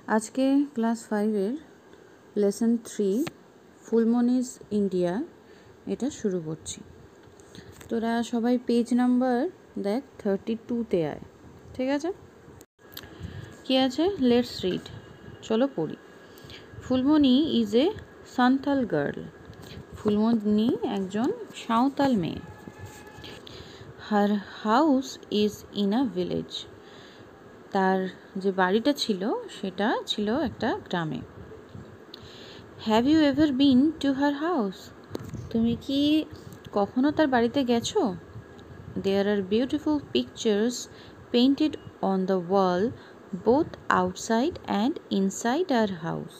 আজকে ক্লাস 5-এর lesson 3 Phulmoni is India এটা শুরু করছি। তোরা সবাই পেজ নাম্বার দেখ 32-তে আয়, ঠিক আছে? কি আছে? লেটস রিড, চলো পড়ি। Phulmoni is a Santhal girl. Phulmoni একজন সাঁওতাল মেয়ে। Her house is in a village. তার যে বাড়িটা ছিল সেটা ছিল একটা গ্রামে। Have you ever been to her house? তুমি কি কখনো তার বাড়িতে গেছো? There are beautiful pictures painted on the wall both outside and inside her house.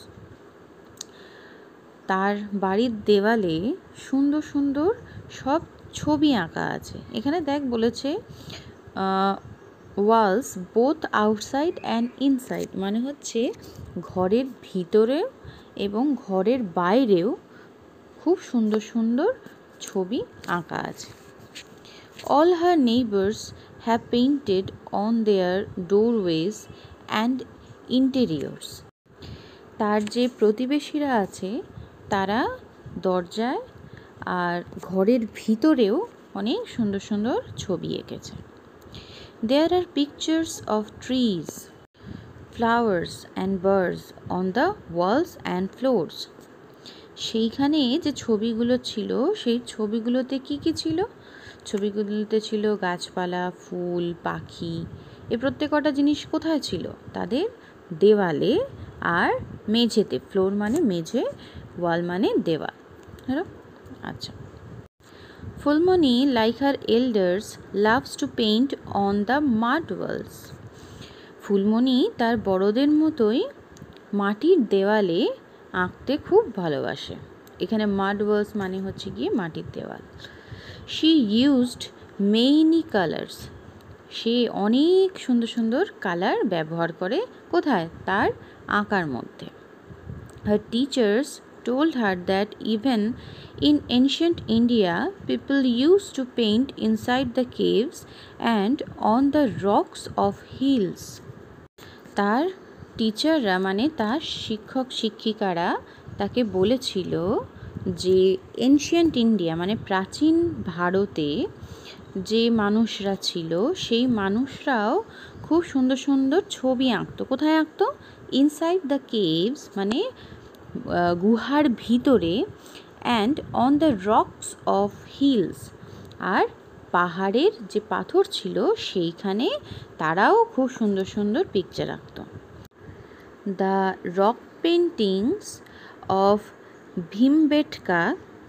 তার বাড়ির দেওয়ালে সুন্দর সুন্দর সব ছবি আঁকা আছে। এখানে দেখ বলেছে walls both outside and inside, মানে হচ্ছে ঘরের ভিতরেও এবং ঘরের বাইরেও খুব সুন্দর সুন্দর ছবি আঁকা আছে। All her neighbours have painted on their doorways and interiors. তার যে প্রতিবেশীরা আছে তারা দরজায় আর ঘরের ভিতরেও অনেক সুন্দর সুন্দর ছবি এঁকেছে। There are pictures of trees, flowers and birds on the walls and floors. সেইখানে যে ছবিগুলো ছিল সেই ছবিগুলোতে কি কি ছিল? ছবিগুলোতে ছিল গাছপালা, ফুল, পাখি। এ প্রত্যেকটা জিনিস কোথায় ছিল? তাদের দেওয়ালে আর মেঝেতে। ফ্লোর মানে মেঝে, ওয়াল মানে দেওয়াল। হ্যালো, আচ্ছা। Phulmoni, like her elders, loves to paint on the mud walls. Phulmoni তার বড়দের মতোই মাটির দেওয়ালে আঁকতে খুব ভালোবাসে। এখানে মাড ওয়ালস মানে হচ্ছে গিয়ে মাটির দেওয়াল। She used many colours. সে অনেক সুন্দর সুন্দর কালার ব্যবহার করে। কোথায়? তার আঁকার মধ্যে। Her teachers told her that even in ancient India, people used to paint inside the caves and on the rocks of hills. তার টিচাররা মানে তার শিক্ষক শিক্ষিকারা তাকে বলেছিল যে এনশিয়েন্ট ইন্ডিয়া মানে প্রাচীন ভারতে যে মানুষরা ছিল সেই মানুষরাও খুব সুন্দর সুন্দর ছবি আঁকতো। কোথায় আঁকতো? ইনসাইড দ্য কেভস মানে গুহার ভিতরে, and on the rocks of hills are পাহাড়ের যে পাথর ছিল সেইখানে তারাও খুব সুন্দর সুন্দর পিকচার আঁকত। The rock paintings of Bhimbetka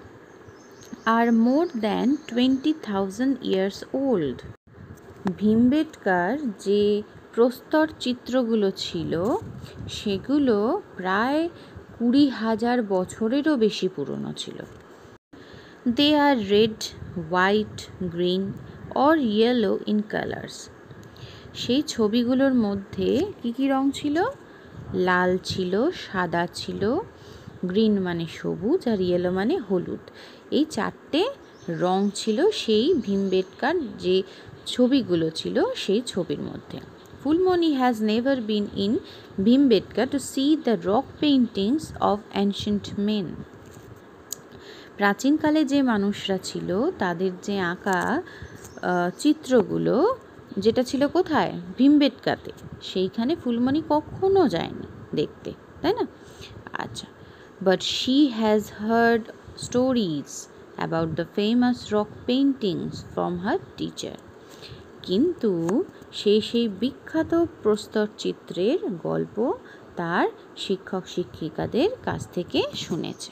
are more than 20,000 years old. ভীমবেটকার যে প্রস্তর চিত্রগুলো ছিল সেগুলো প্রায় 20,000 বছরেরও বেশি পুরনো ছিল। They are red, white, green or yellow in colours. সেই ছবিগুলোর মধ্যে কি কি রং ছিল? লাল ছিল, সাদা ছিল, গ্রিন মানে সবুজ আর ইয়েলো মানে হলুদ। এই 4টে রং ছিল সেই ভীমবেটকার যে ছবিগুলো ছিল সেই ছবির মধ্যে। Fulmoni has never been in Bhimbetka to see the rock paintings of ancient men. প্রাচীনকালে যে মানুষরা ছিল তাদের যে আঁকা চিত্রগুলো যেটা ছিল কোথায়? ভীমবেটকাতে। সেইখানে ফুলমণি কখনো যায়নি দেখতে, তাই না? আচ্ছা, but she has heard stories about the famous rock paintings from her teacher. কিন্তু সেই বিখ্যাত প্রস্তর চিত্রের গল্প তার শিক্ষক শিক্ষিকাদের কাছ থেকে শুনেছে।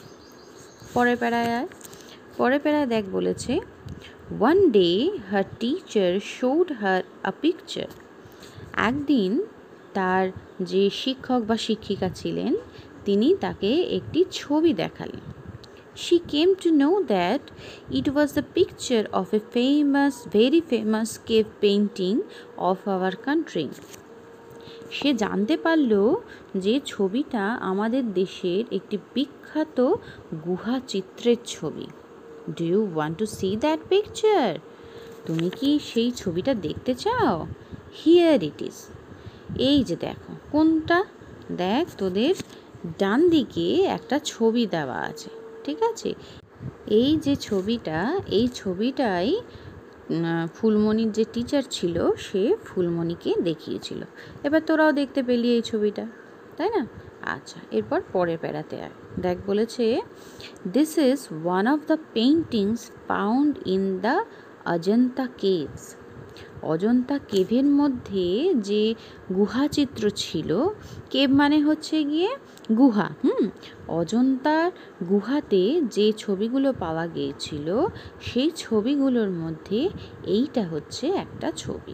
পরের প্যারায় দেখ বলেছে, one day her teacher showed her a picture. একদিন তার যে শিক্ষক বা শিক্ষিকা ছিলেন তিনি তাকে একটি ছবি দেখালেন। She came to know that it was the picture of a very famous cave painting of our country. সে জানতে পারল যে ছবিটা আমাদের দেশের একটি বিখ্যাত গুহা চিত্রের ছবি। Do you want to see that picture? তুমি কি সেই ছবিটা দেখতে চাও? Here it is. এই যে দেখো। কোনটা? দেখ তোদের ডান দিকে একটা ছবি দেওয়া আছে, ঠিক আছে? এই যে ছবিটা, এই ছবিটাই ফুলমণির যে টিচার ছিল সে ফুলমণিকে দেখিয়েছিল। এবার তোরাও দেখতে পেলি এই ছবিটা, তাই না? আচ্ছা, এরপর পরের প্যারাতে আয়। দেখ বলেছে, this is one of the paintings found in the Ajanta caves. Ajanta কেভের মধ্যে যে গুহাচিত্র ছিল, কেভ মানে হচ্ছে গিয়ে গুহা। অজন্তার গুহাতে যে ছবিগুলো পাওয়া গিয়েছিল সেই ছবিগুলোর মধ্যে এইটা হচ্ছে একটা ছবি।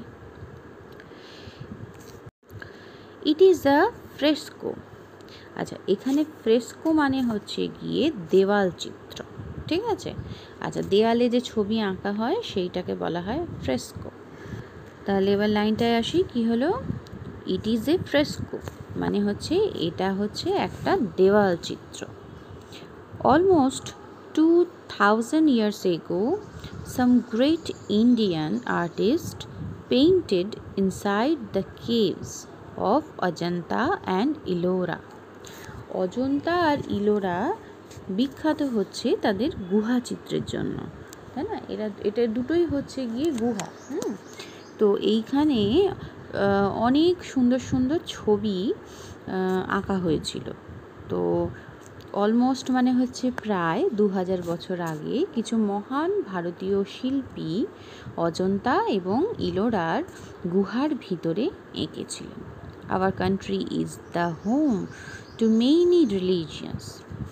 It is a fresco. আচ্ছা, এখানে ফ্রেস্কো মানে হচ্ছে গিয়ে দেওয়াল চিত্র, ঠিক আছে? আচ্ছা, দেয়ালে যে ছবি আঁকা হয় সেইটাকে বলা হয় ফ্রেস্কো। তাহলে এবার লাইনটায় আসি, কি হলো? ইট ইজ এ ফ্রেস্কো মানে হচ্ছে এটা হচ্ছে একটা দেওয়াল চিত্র। Almost 2000 years ago, some great Indian artists painted inside the caves of Ajanta and Ellora. Ajanta আর ইলোরা বিখ্যাত হচ্ছে তাদের গুহা চিত্রের জন্য, তাই না? এটা দুটোই হচ্ছে গিয়ে গুহা। তো এইখানে অনেক সুন্দর সুন্দর ছবি আঁকা হয়েছিল। তো অলমোস্ট মানে হচ্ছে প্রায় 2000 বছর আগে কিছু মহান ভারতীয় শিল্পী অজন্তা এবং ইলোরার গুহার ভিতরে এঁকেছিলেন। Our country is the home to many religions.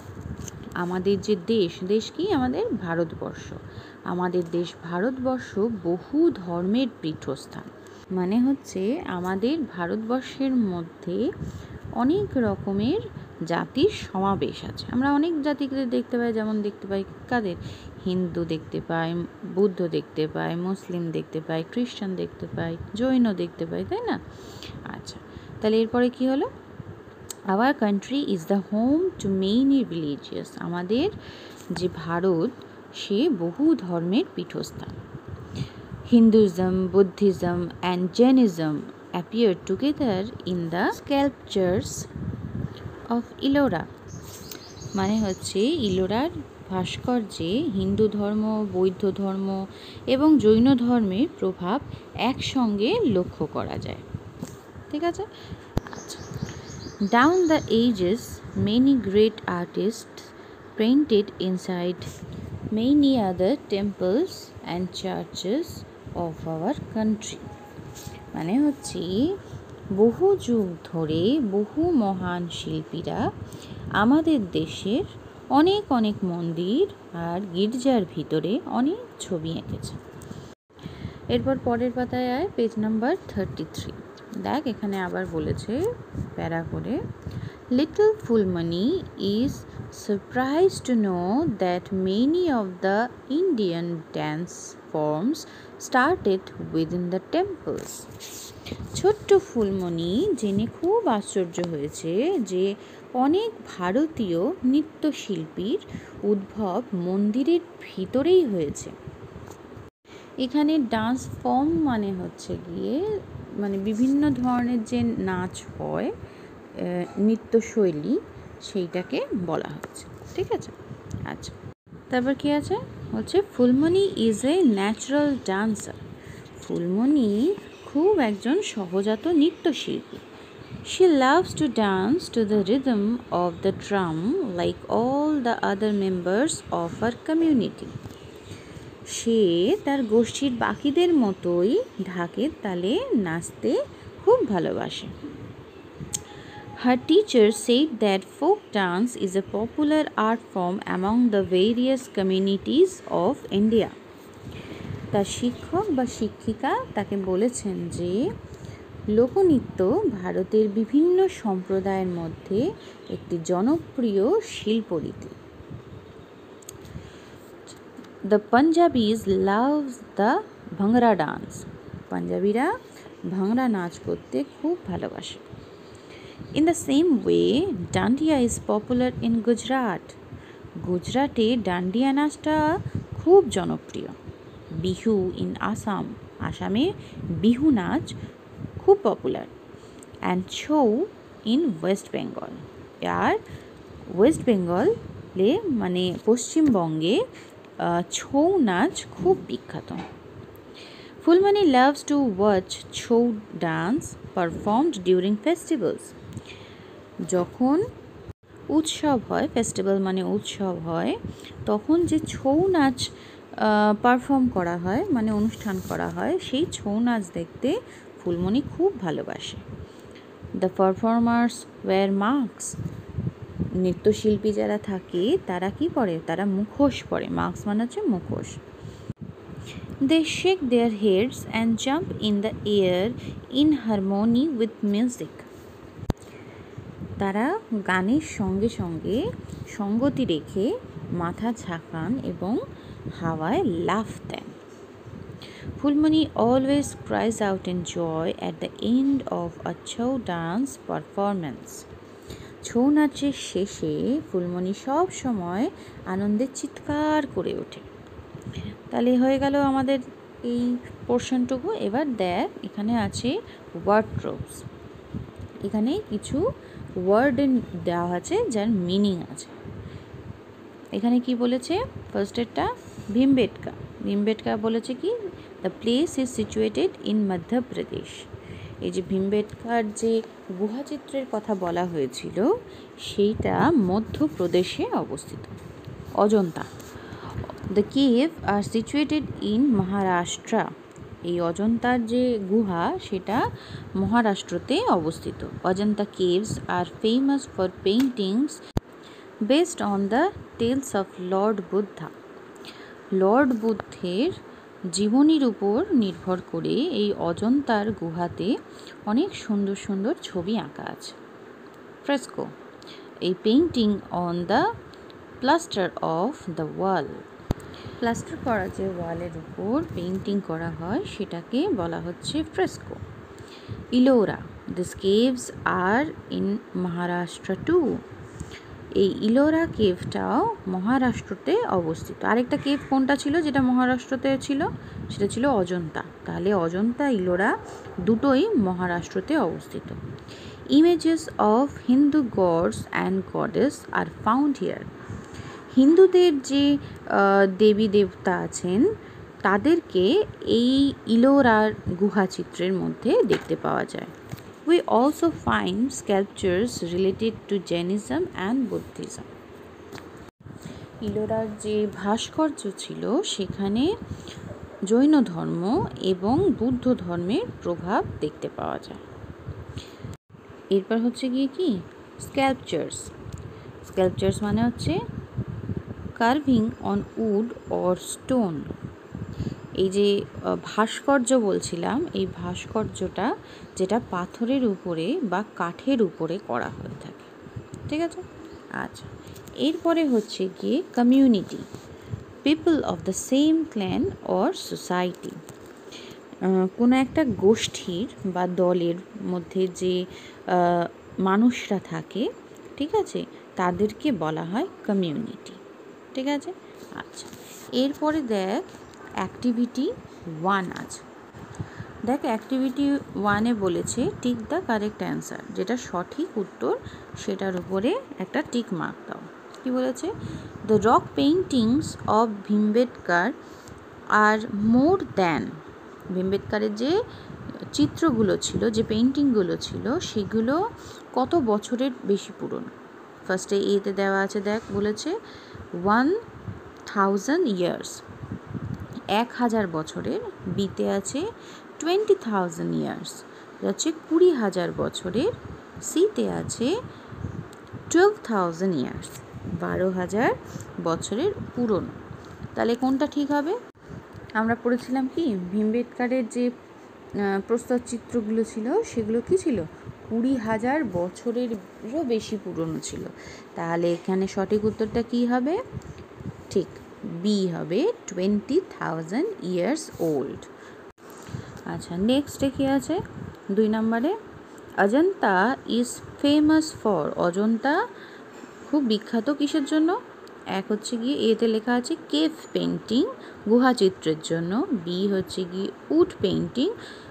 আমাদের যে দেশ কি? আমাদের ভারতবর্ষ। আমাদের দেশ ভারতবর্ষ বহু ধর্মের পীঠস্থান। মানে হচ্ছে আমাদের ভারতবর্ষের মধ্যে অনেক রকমের জাতির সমাবেশ আছে। আমরা অনেক জাতিকে দেখতে পাই, যেমন দেখতে পাই কাদের? হিন্দু দেখতে পাই, বুদ্ধ দেখতে পাই, মুসলিম দেখতে পাই, খ্রিস্টান দেখতে পাই, জৈন দেখতে পাই, তাই না? আচ্ছা, তাহলে এরপরে কি হলো? Our country is the home to many religious. আমাদের যে ভারত সে বহু ধর্মের পীঠস্থান। Hinduism, Buddhism and Jainism appear together in the sculptures of Ellora. মানে হচ্ছে ইলোরার ভাস্কর্যে হিন্দু ধর্ম, বৌদ্ধ ধর্ম এবং জৈন ধর্মের প্রভাব একসঙ্গে লক্ষ্য করা যায়, ঠিক আছে? আচ্ছা, down the ages many great artists painted inside many other temples and churches of our country. মানে হচ্ছে বহু যুগ ধরে বহু মহান শিল্পীরা আমাদের দেশের অনেক অনেক মন্দির আর গির্জার ভিতরে অনেক ছবি এঁকেছে। এরপর পরের পাতায় আয়, পেজ নাম্বার 33। দেখ এখানে আবার বলেছে প্যারা করে, little Phulmoni is surprised to know that many of the Indian dance forms started within the temples. ছোট্ট ফুলমণি জেনে খুব আশ্চর্য হয়েছে যে অনেক ভারতীয় নৃত্যশিল্পীর উদ্ভব মন্দিরের ভিতরেই হয়েছে। এখানে ডান্স ফর্ম মানে হচ্ছে গিয়ে মানে বিভিন্ন ধরনের যে নাচ হয়, নৃত্যশৈলী, সেইটাকে বলা হচ্ছে, ঠিক আছে? আচ্ছা, তারপর কি আছে? হচ্ছে Phulmoni is a natural dancer. Phulmoni খুব একজন সহজাত নৃত্যশিল্পী। She loves to dance to the rhythm of the drum like all the other members of her community. সে তার গোষ্ঠীর বাকিদের মতোই ঢাকের তালে নাচতে খুব ভালোবাসে। Her teacher said that folk dance is a popular art form among the various communities of India. তার শিক্ষক বা শিক্ষিকা তাকে বলেছেন যে লোকনৃত্য ভারতের বিভিন্ন সম্প্রদায়ের মধ্যে একটি জনপ্রিয় শিল্পরীতি। The Punjabis love the Bhangra dance. পাঞ্জাবিরা bhangra নাচ করতে খুব ভালোবাসে। In the same way, Dandiya is popular in Gujarat. গুজরাটে ডান্ডিয়া নাচটা খুব জনপ্রিয়। বিহু ইন আসাম, আসামে বিহু নাচ খুব popular. And Chhau in West Bengal. আর ওয়েস্ট বেঙ্গলে মানে পশ্চিমবঙ্গে ছৌ নাচ খুব বিখ্যাত। Phulmoni loves to watch Chhau dance performed during festivals. যখন উৎসব হয়, ফেস্টিভ্যাল মানে উৎসব হয়, তখন যে ছৌ নাচ পারফর্ম করা হয় মানে অনুষ্ঠান করা হয়, সেই ছৌ নাচ দেখতে ফুলমণি খুব ভালোবাসে। The performers wear masks. নৃত্যশিল্পী যারা থাকে তারা কি পরে? তারা মুখোশ পরে। মাস্ক মানে হচ্ছে মুখোশ। They shake their heads and jump in the air in harmony with music. তারা গানের সঙ্গে সঙ্গে সঙ্গতি রেখে মাথা ঝাঁকান এবং হাওয়ায় লাফ দেন। Phulmoni always cries out in joy at the end of a Chhau dance performance. Chhau নাচের শেষে ফুলমণি সব সময় আনন্দে চিৎকার করে ওঠে। তাহলে হয়ে গেল আমাদের এই পোর্শনটুকু। এবার দেখ, এখানে আছে ওয়ার্ডরোবস। এখানে কিছু ওয়ার্ড দেওয়া আছে যার মিনিং আছে। এখানে কি বলেছে? ফার্স্টেরটা ভীমবেটকা। ভীমবেটকা বলেছে কি? The place is situated in Madhya Pradesh. এই যে ভীমবেটকার যে গুহাচিত্রের কথা বলা হয়েছিল সেইটা মধ্যপ্রদেশে অবস্থিত। Ajanta. The cave are situated in Maharashtra. এই অজন্তার যে গুহা সেটা মহারাষ্ট্রতে অবস্থিত। Ajanta caves are famous for paintings based on the tales of lord Buddha. Lord বুদ্ধের জীবনীর উপর নির্ভর করে এই অজন্তার গুহাতে অনেক সুন্দর সুন্দর ছবি আঁকা আছে। ফ্রেস্কো, এই painting on the plaster of the wall. Plaster করা যে ওয়ালের উপর পেইন্টিং করা হয় সেটাকে বলা হচ্ছে fresco. Ellora, this caves are in Maharashtra too. এই ইলোরা কেভটাও মহারাষ্ট্রতে অবস্থিত। আরেকটা কেভ কোনটা ছিল যেটা মহারাষ্ট্রতে ছিল? সেটা ছিল অজন্তা। তাহলে অজন্তা, ইলোরা দুটোই মহারাষ্ট্রতে অবস্থিত। Images of Hindu gods and goddess are found here. হিন্দুদের যে দেবী দেবতা আছেন তাদেরকে এই ইলোরার গুহাচিত্রের মধ্যে দেখতে পাওয়া যায়। We also find sculptures related to Jainism and Buddhism. ইলোরার যে ভাস্কর্য ছিল সেখানে জৈন ধর্ম এবং বুদ্ধ ধর্মের প্রভাব দেখতে পাওয়া যায়। এরপর হচ্ছে গিয়ে কি? স্কাল্পচার্স। স্কাল্পচার্স মানে হচ্ছে carving on wood or stone. এই যে ভাস্কর্য বলছিলাম, এই ভাস্কর্যটা যেটা পাথরের উপরে বা কাঠের উপরে করা হয়ে থাকে। ঠিক আছে? আচ্ছা, এরপরে হচ্ছে গিয়ে community, people of the same clan or society. কোনো একটা গোষ্ঠীর বা দলের মধ্যে যে মানুষরা থাকে, ঠিক আছে, তাদেরকে বলা হয় কমিউনিটি। ঠিক আছে? আচ্ছা, এরপরে দেখ অ্যাক্টিভিটি 1 আছে। দেখ অ্যাক্টিভিটি 1-এ বলেছে টিক দ্য কারেক্ট অ্যান্সার। যেটা সঠিক উত্তর সেটার উপরে একটা টিক মার্ক দাও। কি বলেছে? দ্য রক পেইন্টিংস অফ ভীমবেটকার আর মোর দ্যান। ভীমবেটকারের যে চিত্রগুলো ছিল, যে পেইন্টিংগুলো ছিল, সেগুলো কত বছরের বেশি পুরনো? ফার্স্টে এতে দেওয়া আছে, দেখ বলেছে 1000 ইয়ার্স, 1000 বছরের। বিতে আছে 20,000 ইয়ার্স, হচ্ছে 20,000 বছরের। সিতে আছে 12,000 ইয়ার্স, 12,000 বছরের পুরনো। তাহলে কোনটা ঠিক হবে? আমরা পড়েছিলাম কি ভীমবেটকারের যে প্রস্তর চিত্রগুলো ছিল সেগুলো কি ছিল? 20,000 বছরেরও বেশি পুরনো ছিল। তাহলে এখানে সঠিক উত্তরটা কি হবে? ঠিক বি হবে, 20,000 ইয়ার্স ওল্ড। আচ্ছা, নেক্সটে কি আছে? 2 নম্বরে Ajanta is famous for. Ajanta খুব বিখ্যাত কিসের জন্য? এক হচ্ছে গিয়ে এতে লেখা আছে কেভ পেইন্টিং, গুহাচিত্রের জন্য। বি হচ্ছে গিয়ে উড পেইন্টিং,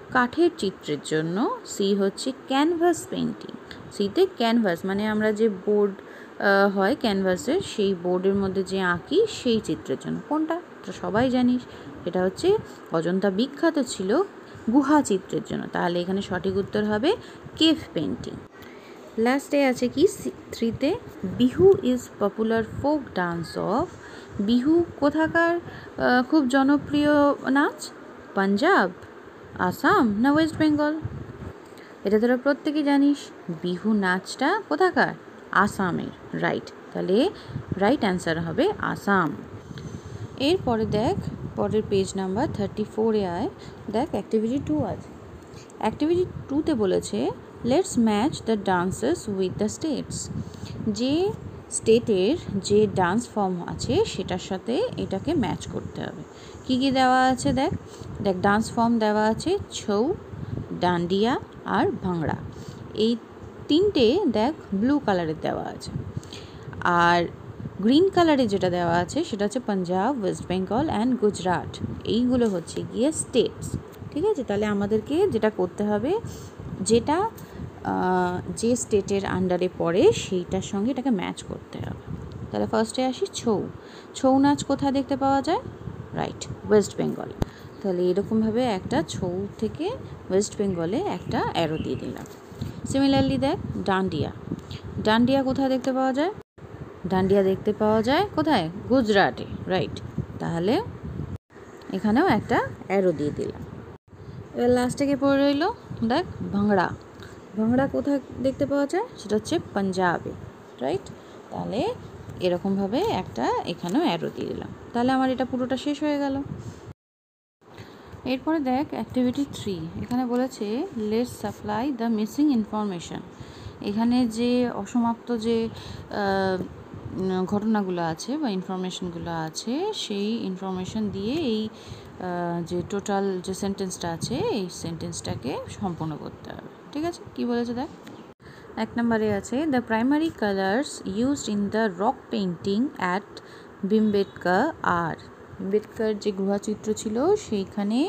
কাঠের চিত্রের জন্য। সি হচ্ছে ক্যানভাস পেন্টিং। সিতে ক্যানভাস মানে আমরা যে বোর্ড হয় ক্যানভাসের, সেই বোর্ডের মধ্যে যে আঁকি সেই চিত্রের জন্য। কোনটা? তো সবাই জানিস, এটা হচ্ছে অজন্তা বিখ্যাত ছিল গুহা চিত্রের জন্য। তাহলে এখানে সঠিক উত্তর হবে কেভ পেন্টিং। লাস্টে আছে কি 3তে, Bihu is popular folk dance of. Bihu কোথাকার খুব জনপ্রিয় নাচ? পাঞ্জাব, আসাম না ওয়েস্ট বেঙ্গল? এটা তোরা প্রত্যেকেই জানিস, বিহু নাচটা কোথাকার? আসামের। রাইট, তাহলে রাইট অ্যান্সার হবে আসাম। এরপরে দেখ, পরের পেজ নাম্বার 34-এ আয়, দেখ অ্যাক্টিভিটি 2 আছে। অ্যাক্টিভিটি 2তে বলেছে let's match the dances with the states. যে স্টেটের যে ডান্স ফর্ম আছে সেটার সাথে এটাকে ম্যাচ করতে হবে। কি কি দেওয়া আছে দেখ, দেখ ডান্স ফর্ম দেওয়া আছে ছৌ, ডান্ডিয়া আর ভাংড়া। এই তিনটে দেখ ব্লু কালারের দেওয়া আছে। আর গ্রিন কালারে যেটা দেওয়া আছে সেটা হচ্ছে Punjab, West Bengal and Gujarat. এইগুলো হচ্ছে গিয়ে স্টেটস। ঠিক আছে, তাহলে আমাদেরকে যেটা করতে হবে, যেটা যে স্টেটের আন্ডারে পড়ে সেইটার সঙ্গে এটাকে ম্যাচ করতে হবে। তাহলে ফার্স্টে আসি ছৌ। ছৌ নাচ কোথায় দেখতে পাওয়া যায়? Right, West Bengal. তাহলে এরকমভাবে একটা ছৌ থেকে ওয়েস্ট বেঙ্গলে একটা অ্যারো দিয়ে দিলাম। সিমিলারলি দেখ ডান্ডিয়া। ডান্ডিয়া কোথায় দেখতে পাওয়া যায়? ডান্ডিয়া দেখতে পাওয়া যায় কোথায়? গুজরাটে। রাইট, তাহলে এখানেও একটা অ্যারো দিয়ে দিলাম। এবার লাস্টে কে পড়ে রইল? দেখ ভাংড়া। ভাংড়া কোথায় দেখতে পাওয়া যায়? সেটা হচ্ছে পাঞ্জাবে। রাইট, তাহলে এরকমভাবে একটা এখানেও অ্যারো দিয়ে দিলাম। তাহলে আমার এটা পুরোটা শেষ হয়ে গেল। এরপরে দেখ অ্যাক্টিভিটি 3, এখানে বলেছে let's supply the missing information. এখানে যে অসমাপ্ত যে ঘটনাগুলো আছে বা ইনফরমেশনগুলো আছে সেই ইনফরমেশন দিয়ে এই যে টোটাল যে সেন্টেন্সটা আছে এই সেন্টেন্সটাকে সম্পূর্ণ করতে হবে। ঠিক আছে, কি বলেছে দেখ। 1 নম্বরে আছে the primary colours used in the rock painting at Bhimbetka are. ভীমবেটকার যে গুহাচিত্র ছিল সেইখানে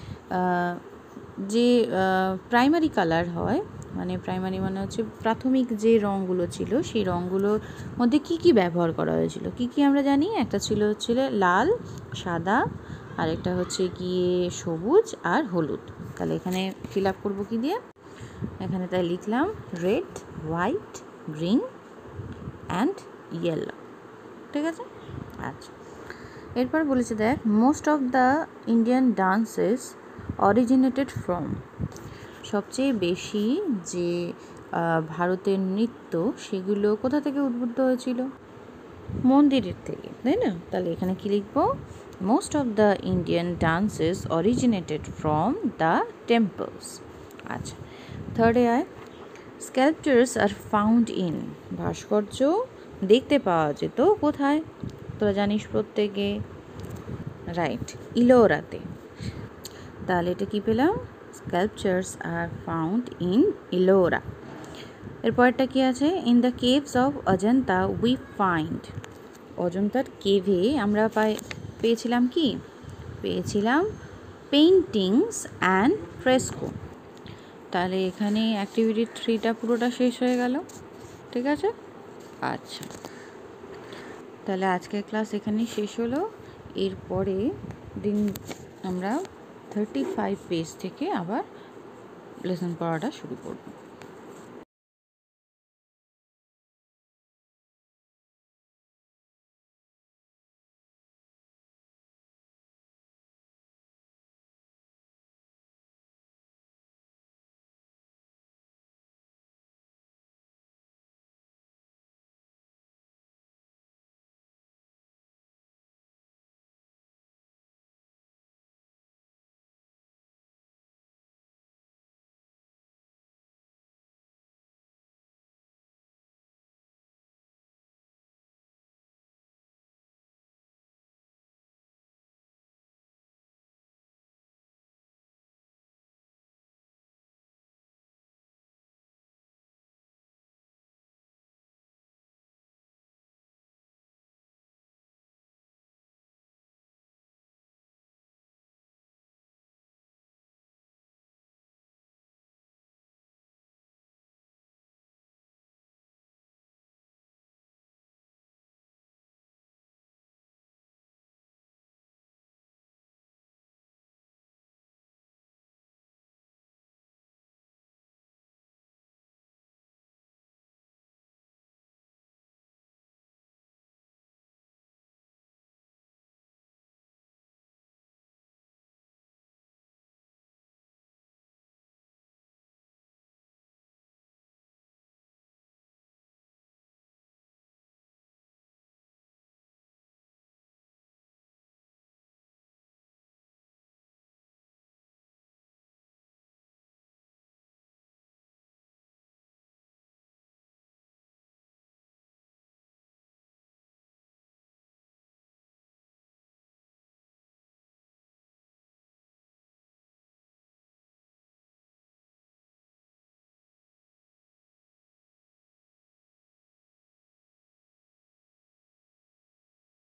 যে প্রাইমারি কালার হয়, মানে প্রাইমারি মানে হচ্ছে প্রাথমিক যে রঙগুলো ছিল সেই রঙগুলোর মধ্যে কি কি ব্যবহার করা হয়েছিল, কি কি আমরা জানি। একটা ছিল লাল, সাদা, আর একটা হচ্ছে গিয়ে সবুজ আর হলুদ। তাহলে এখানে ফিল আপ করবো কি দিয়ে? এখানে তাই লিখলাম red, white, green and yellow. ঠিক আছে, আচ্ছা। এরপর বলেছে দেখ most of the Indian dances originated from. সবচেয়ে বেশি যে ভারতের নৃত্য সেগুলো কোথা থেকে উদ্বুদ্ধ হয়েছিল? মন্দিরের থেকে, তাই না? তাহলে এখানে কি লিখবো? Most of the Indian dances originated from the temples. আচ্ছা, থার্ডে আয় স্কাল্পচার্স আর ফাউন্ড ইন। ভাস্কর্য দেখতে পাওয়া যেত কোথায়? তোরা জানিস প্রত্যেকে। রাইট, ইলোরাতে। তাহলে এটা কি পেলাম? Sculptures are found in Ellora. এরপরটা কি আছে? In the caves of Ajanta we find. অজন্তার কেভে আমরা পেয়েছিলাম কি? পেয়েছিলাম পেইন্টিংস অ্যান্ড ফ্রেস্কো। তাহলে এখানে অ্যাক্টিভিটি 3টা পুরোটা শেষ হয়ে গেল। ঠিক আছে, আচ্ছা, তাহলে আজকের ক্লাস এখানেই শেষ হলো। এরপরে দিন আমরা 35 পেজ থেকে আবার লেসন পড়াটা শুরু করব।